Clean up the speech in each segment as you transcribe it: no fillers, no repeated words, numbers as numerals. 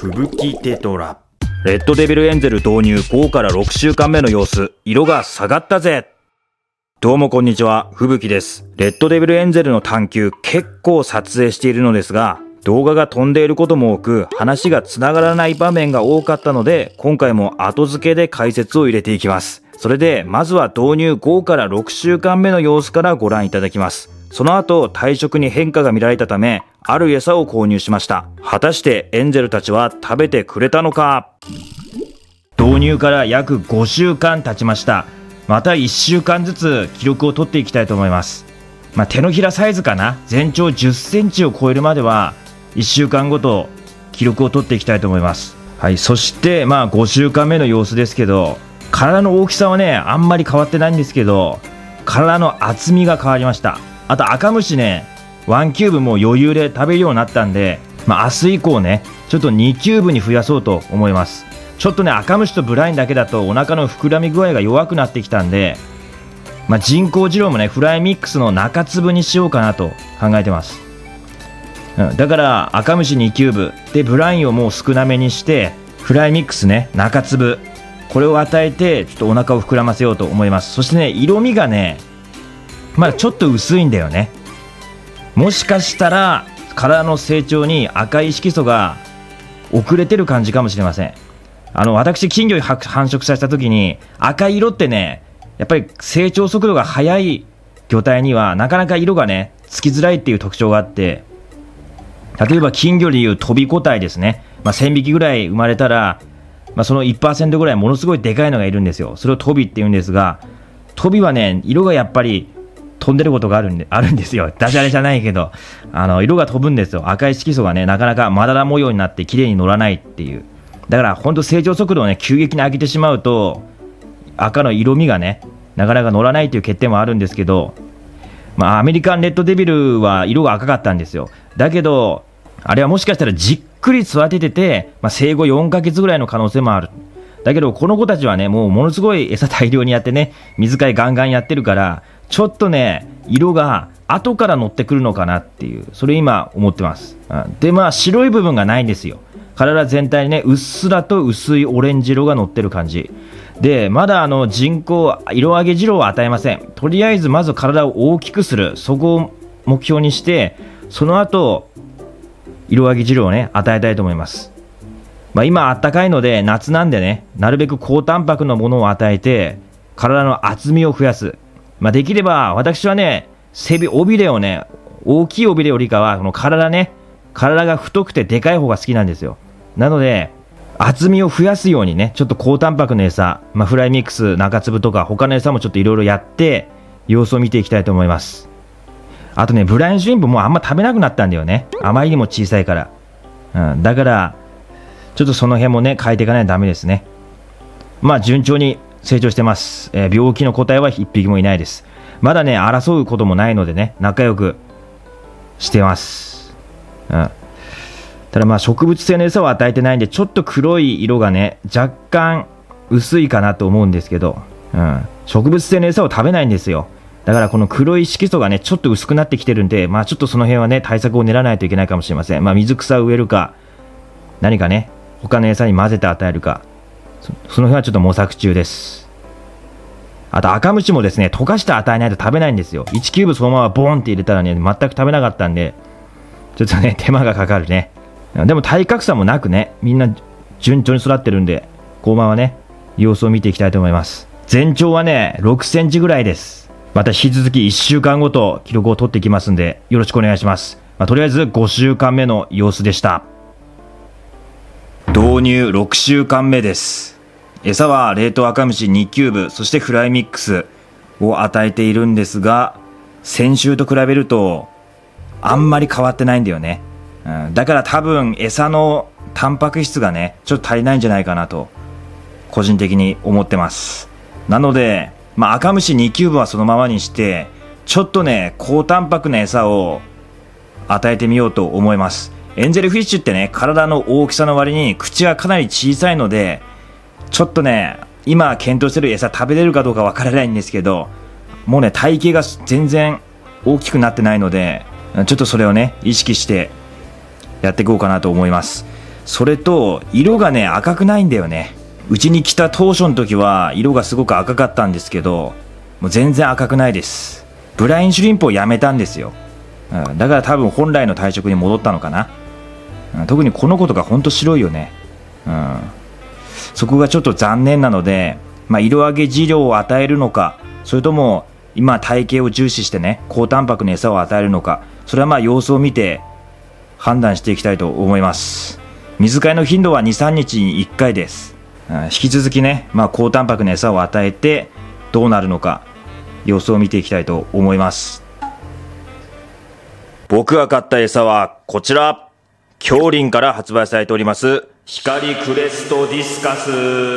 吹雪テトラ。レッドデビルエンゼル導入5から6週間目の様子、色が下がったぜ。どうもこんにちは、吹雪です。レッドデビルエンゼルの探求結構撮影しているのですが、動画が飛んでいることも多く、話が繋がらない場面が多かったので、今回も後付けで解説を入れていきます。それで、まずは導入5から6週間目の様子からご覧いただきます。その後、体色に変化が見られたため、ある餌を購入しました。果たしてエンゼルたちは食べてくれたのか？導入から約5週間経ちました。また1週間ずつ記録を取っていきたいと思います。手のひらサイズかな？全長10センチを超えるまでは1週間ごと記録を取っていきたいと思います。はい、そして5週間目の様子ですけど、体の大きさはね、あんまり変わってないんですけど、体の厚みが変わりました。あと赤虫ね、1キューブも余裕で食べるようになったんで、明日以降ね、ちょっと2キューブに増やそうと思います。ちょっとね、赤虫とブラインだけだとお腹の膨らみ具合が弱くなってきたんで、人工二郎もね、フライミックスの中粒にしようかなと考えてます。だから赤虫2キューブでブラインをもう少なめにして、フライミックスね、中粒、これを与えてちょっとお腹を膨らませようと思います。そしてね、色味がね、ちょっと薄いんだよね。もしかしたら体の成長に赤い色素が遅れてる感じかもしれません。私金魚に繁殖させた時に、赤い色ってね、やっぱり成長速度が速い魚体にはなかなか色がね、つきづらいっていう特徴があって、例えば金魚でいう飛び個体ですね、1000匹ぐらい生まれたら、その 1% ぐらいものすごいでかいのがいるんですよ。それを飛びって言うんですが、飛びはね、色がやっぱり飛んでることがあるんですよ。ダジャレじゃないけど、色が飛ぶんですよ。赤い色素がね、なかなかまだら模様になって綺麗に乗らないっていう。だから本当成長速度をね、急激に上げてしまうと、赤の色味がね、なかなか乗らないという欠点もあるんですけど、アメリカンレッドデビルは色が赤かったんですよ。だけど、あれはもしかしたらじっくり育ててて、生後4ヶ月ぐらいの可能性もある。だけどこの子たちはね、もうものすごい餌大量にやってね、水替えガンガンやってるから、ちょっとね、色が後から乗ってくるのかなっていう、それ今思ってます。で、白い部分がないんですよ。体全体にね、うっすらと薄いオレンジ色が乗ってる感じ。で、まだ人工色上げ二郎は与えません。とりあえずまず体を大きくする。そこを目標にして、その後、色上げ二郎をね、与えたいと思います。今あったかいので、夏なんでね、なるべく高タンパクのものを与えて、体の厚みを増やす。できれば、私はね、尾びれをね、大きい尾びれよりかは、この体が太くてでかい方が好きなんですよ。なので、厚みを増やすようにね、ちょっと高タンパクの餌、フライミックス、中粒とか、他の餌もちょっといろいろやって、様子を見ていきたいと思います。あとね、ブラインシュリンプもうあんま食べなくなったんだよね。あまりにも小さいから。だから、ちょっとその辺もね、変えていかないとダメですね。順調に成長してます。病気の個体は一匹もいないです。まだね、争うこともないのでね、仲良くしてます。ただ植物性の餌を与えてないんで、ちょっと黒い色がね、若干薄いかなと思うんですけど、植物性の餌を食べないんですよ。だからこの黒い色素がね、ちょっと薄くなってきてるんで、ちょっとその辺はね、対策を練らないといけないかもしれません。水草を植えるか、何かね、他の餌に混ぜて与えるか、その辺はちょっと模索中です。あと赤虫もですね、溶かして与えないと食べないんですよ。1キューブそのままボーンって入れたらね、全く食べなかったんで、ちょっとね、手間がかかるね。でも体格差もなくね、みんな順調に育ってるんで、後半はね、様子を見ていきたいと思います。全長はね、6センチぐらいです。また引き続き1週間ごと記録を取っていきますんで、よろしくお願いします。とりあえず5週間目の様子でした。導入6週間目です。餌は冷凍赤虫2キューブ、そしてフライミックスを与えているんですが、先週と比べるとあんまり変わってないんだよね。だから多分餌のタンパク質がね、ちょっと足りないんじゃないかなと個人的に思ってます。なので、赤虫2キューブはそのままにして、ちょっとね、高タンパクな餌を与えてみようと思います。エンゼルフィッシュってね、体の大きさの割に口がかなり小さいので、ちょっとね、今検討してる餌食べれるかどうかわからないんですけど、もうね、体型が全然大きくなってないので、ちょっとそれをね、意識してやっていこうかなと思います。 それと、色がね、赤くないんだよね。うちに来た当初の時は、色がすごく赤かったんですけど、もう全然赤くないです。ブラインシュリンプをやめたんですよ。だから多分本来の体色に戻ったのかな。特にこの子とかほんと白いよね。そこがちょっと残念なので、色上げ飼料を与えるのか、それとも今体型を重視してね、高タンパクの餌を与えるのか、それは様子を見て判断していきたいと思います。水替えの頻度は 2,3 日に1回です。引き続きね、高タンパクの餌を与えてどうなるのか様子を見ていきたいと思います。僕が買った餌はこちら、京林から発売されております光クレストディスカス。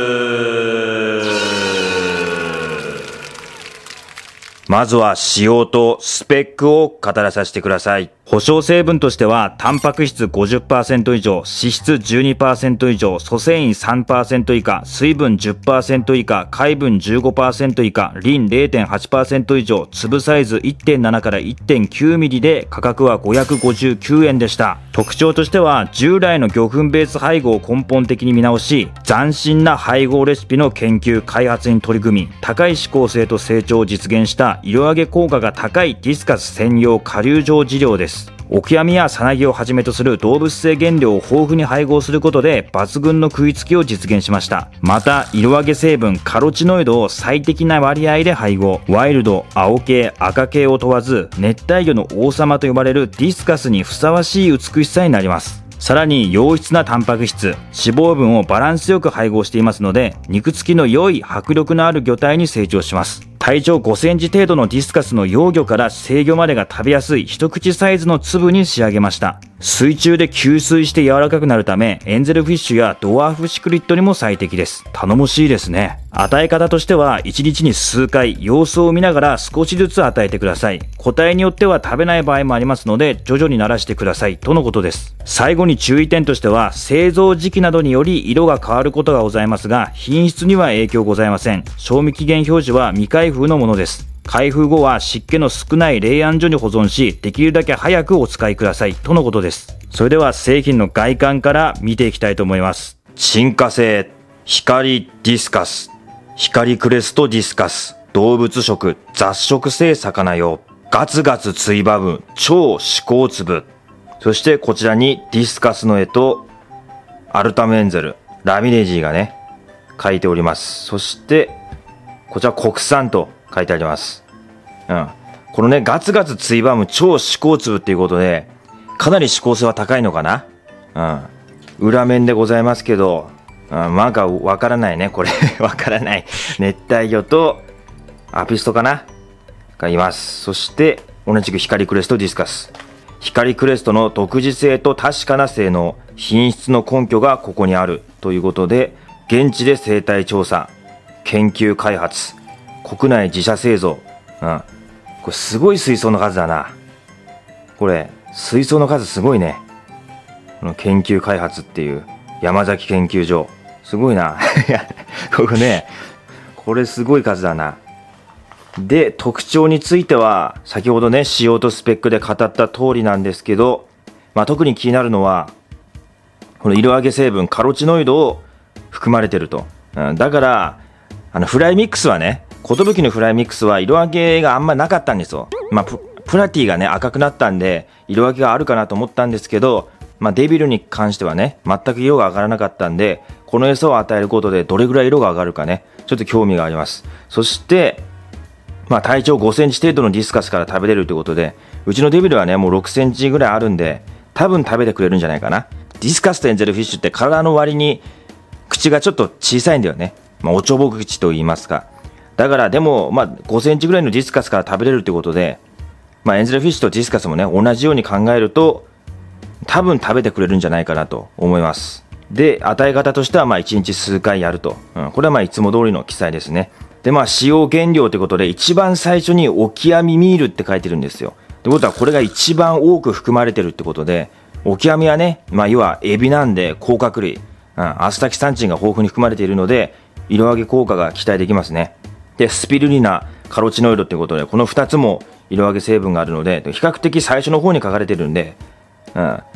まずは仕様とスペックを語らさせてください。保証成分としては、タンパク質 50% 以上、脂質 12% 以上、粗繊維 3% 以下、水分 10% 以下、海分 15% 以下、リン 0.8% 以上、粒サイズ 1.7 から 1.9 ミリで価格は559円でした。特徴としては、従来の魚粉ベース配合を根本的に見直し、斬新な配合レシピの研究開発に取り組み、高い指向性と成長を実現した色上げ効果が高いディスカス専用顆粒状飼料です。オキアミやサナギをはじめとする動物性原料を豊富に配合することで抜群の食いつきを実現しました。また、色上げ成分カロチノイドを最適な割合で配合。ワイルド、青系、赤系を問わず、熱帯魚の王様と呼ばれるディスカスにふさわしい美しさになります。さらに良質なタンパク質、脂肪分をバランスよく配合していますので、肉付きの良い迫力のある魚体に成長します。体長5センチ程度のディスカスの幼魚から成魚までが食べやすい一口サイズの粒に仕上げました。水中で吸水して柔らかくなるため、エンゼルフィッシュやドワーフシクリッドにも最適です。頼もしいですね。与え方としては、1日に数回、様子を見ながら少しずつ与えてください。個体によっては食べない場合もありますので、徐々に慣らしてくださいとのことです。最後に注意点としては、製造時期などにより色が変わることがございますが、品質には影響ございません。賞味期限表示は未開封のものです。開封後は湿気の少ない冷暗所に保存し、できるだけ早くお使いくださいとのことです。それでは製品の外観から見ていきたいと思います。沈下性、光ディスカス、光クレストディスカス、動物食、雑食性魚用、ガツガツついばぶ、超脂肪粒。そしてこちらにディスカスの絵と、アルタムエンゼル、ラミレジーがね、書いております。そして、こちら国産と書いてあります。このね、ガツガツついばむ超脂肪粒っていうことで、かなり指向性は高いのかな。裏面でございますけど、わからないね、これ。わからない。熱帯魚と、アピストかながいます。そして、同じく光クレストディスカス。光クレストの独自性と確かな性能、品質の根拠がここにあるということで、現地で生態調査、研究開発、国内自社製造。これすごい水槽の数だな。これ、水槽の数すごいね。この研究開発っていう、山崎研究所。すごいな。これね、これすごい数だな。で、特徴については、先ほどね、仕様とスペックで語った通りなんですけど、特に気になるのは、この色上げ成分、カロチノイドを含まれてると。だから、フライミックスはね、寿のフライミックスは色上げがあんまなかったんですよ。プラティがね、赤くなったんで、色上げがあるかなと思ったんですけど、デビルに関してはね、全く色が上がらなかったんで、この餌を与えることでどれぐらい色が上がるかね、ちょっと興味があります。そして、体長5センチ程度のディスカスから食べれるということで、うちのデビルはね、もう6センチぐらいあるんで、多分食べてくれるんじゃないかな。ディスカスとエンゼルフィッシュって体の割に口がちょっと小さいんだよね。おちょぼ口と言いますか。だからでも、5センチぐらいのディスカスから食べれるということで、エンゼルフィッシュとディスカスもね、同じように考えると、多分食べてくれるんじゃないかなと思います。で、与え方としては1日数回やると。これはいつも通りの記載ですね。で、使用原料ということで、一番最初にオキアミミールって書いてるんですよ。ということは、これが一番多く含まれてるってことで、オキアミはね、要はエビなんで甲殻類、アスタキサンチンが豊富に含まれているので、色上げ効果が期待できますね。で、スピルリナ、カロチノイドということで、この2つも色上げ成分があるので、比較的最初の方に書かれてるんで、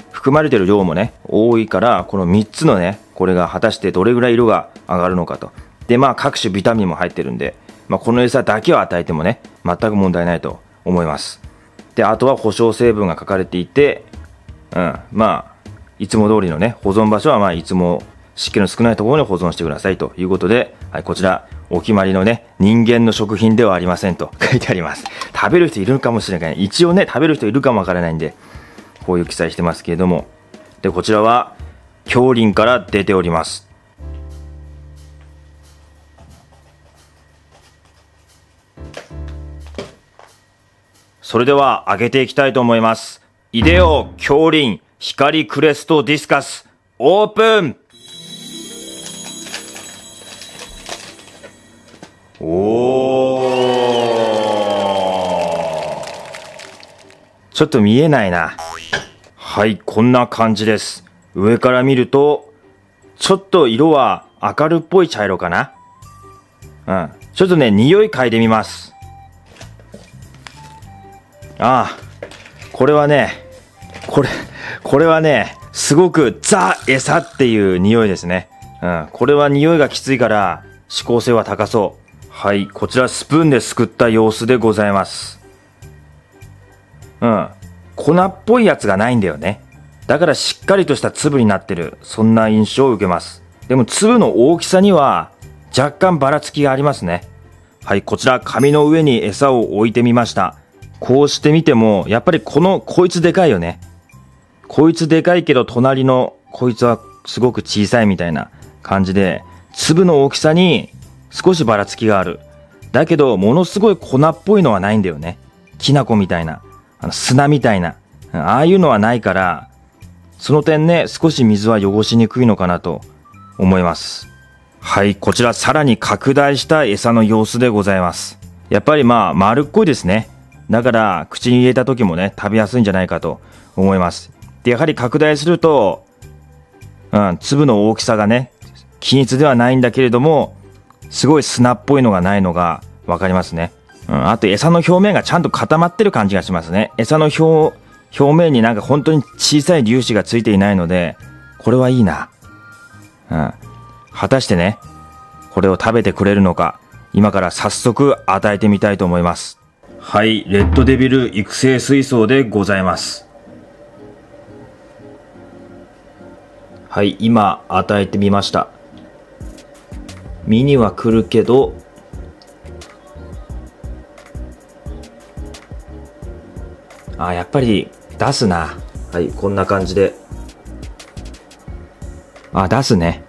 含まれてる量もね、多いから、この3つのね、これが果たしてどれぐらい色が上がるのかと。で、まあ各種ビタミンも入ってるんで、まあこの餌だけを与えてもね、全く問題ないと思います。で、あとは保証成分が書かれていて、まあ、いつも通りのね、保存場所はまあいつも湿気の少ないところに保存してくださいということで、はい、こちら、お決まりのね、人間の食品ではありませんと書いてあります。食べる人いるかもしれない。一応ね、食べる人いるかもわからないんで、こういう記載してますけれども。で、こちらは、杏林から出ております。それでは、開けていきたいと思います。イデオ杏林光クレストディスカス、オープン。ちょっと見えないな。はい、こんな感じです。上から見ると、ちょっと色は明るっぽい茶色かな。ちょっとね、匂い嗅いでみます。これはね、これはね、すごくザ・餌っていう匂いですね。これは匂いがきついから、指向性は高そう。はい、こちらスプーンですくった様子でございます。粉っぽいやつがないんだよね。だからしっかりとした粒になってる、そんな印象を受けます。でも粒の大きさには若干ばらつきがありますね。はい、こちら紙の上に餌を置いてみました。こうしてみても、やっぱりこいつでかいよね。こいつでかいけど隣のこいつはすごく小さいみたいな感じで、粒の大きさに少しばらつきがある。だけど、ものすごい粉っぽいのはないんだよね。きな粉みたいな、砂みたいな、ああいうのはないから、その点ね、少し水は汚しにくいのかなと思います。はい、こちらさらに拡大した餌の様子でございます。やっぱりまあ、丸っこいですね。だから、口に入れた時もね、食べやすいんじゃないかと思います。で、やはり拡大すると、粒の大きさがね、均一ではないんだけれども、すごい砂っぽいのがないのがわかりますね。あと餌の表面がちゃんと固まってる感じがしますね。餌の表面になんか本当に小さい粒子がついていないので、これはいいな。果たしてね、これを食べてくれるのか、今から早速与えてみたいと思います。はい、レッドデビル育成水槽でございます。はい、今与えてみました。身には来るけど、やっぱり出すな。はい、こんな感じで。出すね。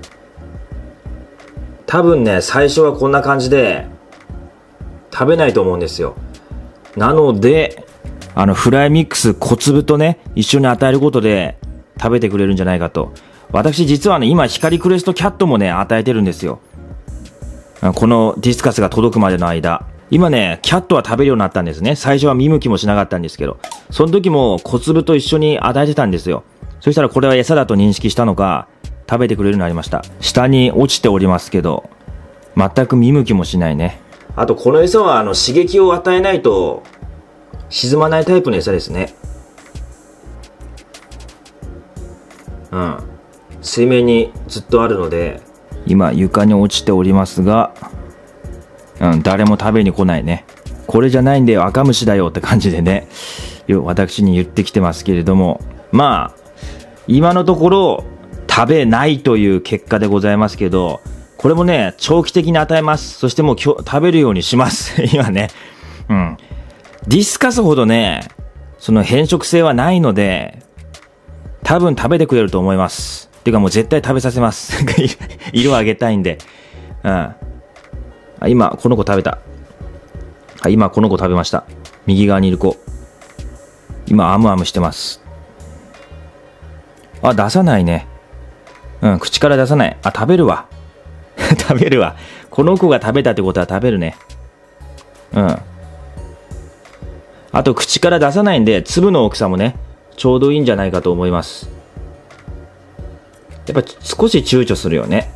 多分ね、最初はこんな感じで、食べないと思うんですよ。なので、フライミックス小粒とね、一緒に与えることで食べてくれるんじゃないかと。私実はね、今光クレストキャットもね、与えてるんですよ。このディスカスが届くまでの間。今ね、キャットは食べるようになったんですね。最初は見向きもしなかったんですけど。その時も小粒と一緒に与えてたんですよ。そしたらこれは餌だと認識したのか、食べてくれるようになりました。下に落ちておりますけど、全く見向きもしないね。あとこの餌は刺激を与えないと沈まないタイプの餌ですね。水面にずっとあるので、今床に落ちておりますが、誰も食べに来ないね。これじゃないんだよ、赤虫だよって感じでね、私に言ってきてますけれども、まあ今のところ食べないという結果でございますけど、これもね、長期的に与えます。そしてもう食べるようにします。今ね。ディスカスほどね、その変色性はないので、多分食べてくれると思います。てかもう絶対食べさせます。色をあげたいんで。今、この子食べた。今、この子食べました。右側にいる子。今、アムアムしてます。出さないね。口から出さない。食べるわ。食べるわ。この子が食べたってことは食べるね。あと、口から出さないんで、粒の大きさもね、ちょうどいいんじゃないかと思います。やっぱ少し躊躇するよね。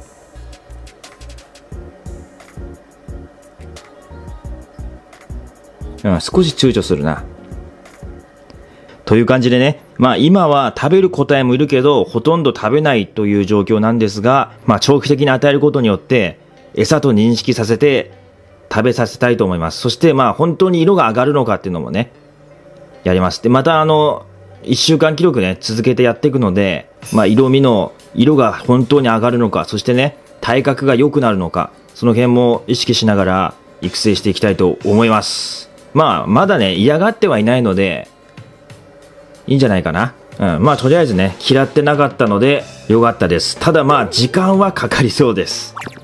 少し躊躇するな。 という感じでね、まあ今は食べる個体もいるけど、ほとんど食べないという状況なんですが、まあ長期的に与えることによって、餌と認識させて食べさせたいと思います。そしてまあ本当に色が上がるのかっていうのもね、やります。で、また1週間記録ね、続けてやっていくので、まあ色が本当に上がるのか、そしてね、体格が良くなるのか、その辺も意識しながら育成していきたいと思います。まあまだね、嫌がってはいないので、いいんじゃないかな。まあとりあえずね、嫌ってなかったのでよかったです。ただまあ時間はかかりそうです。